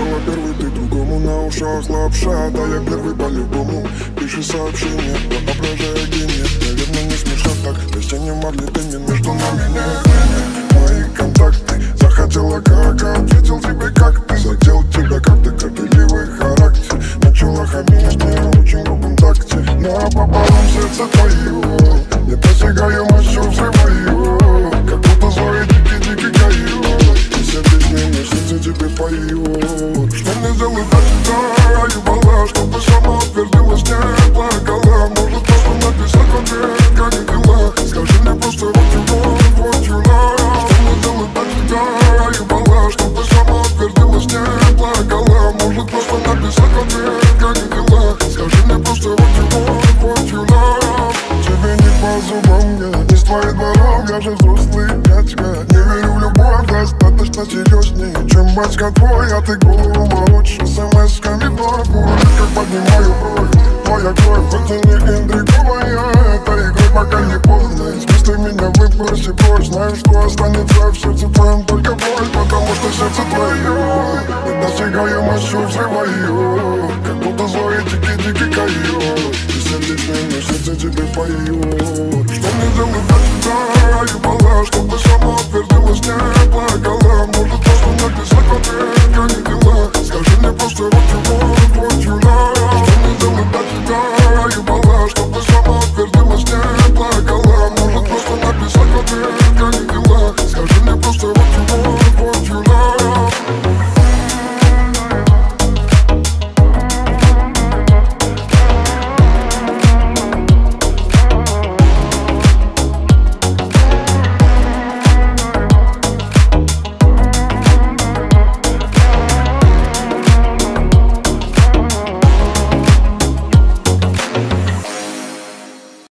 написала первый, ты другому на ушах лапша. Да я первый по-любому, пиши сообщение, воображая гений. Наверное, не смешно так, если не могли пенин между нами нет. Мои контакты, захотела как, ответил тебе как ты. Задел тебя как ты, горделивый характер. Начала хамить мне очень грубым такте. Но пополам сердце твоего, не достигаю мощью взрываю. Как будто злой дикий каю. И все песни мне сердце тебе поют. Что мне сделать дальше, да, бала, чтобы сама утвердилась, не плакала. Может просто написать в ответ, как и дела. Скажи мне просто what you love. Что мне сделать дальше, да, бала, чтобы сама утвердилась, не плакала. Может просто написать в ответ, как и дела. Скажи мне просто what you love. Тебе не по зубам, я не с твоих дворов. Я же взрослый дядька, не верю в любовь. Достаточно серьезнее, чем батька твой. А ты голову молочь смс-ками в ногу. Как поднимаю бровь, твоя кровь, хоть и не интриговая. Это игрой, пока не поздно. Если ты меня выброси прочь, знаю, что останется в сердце твоем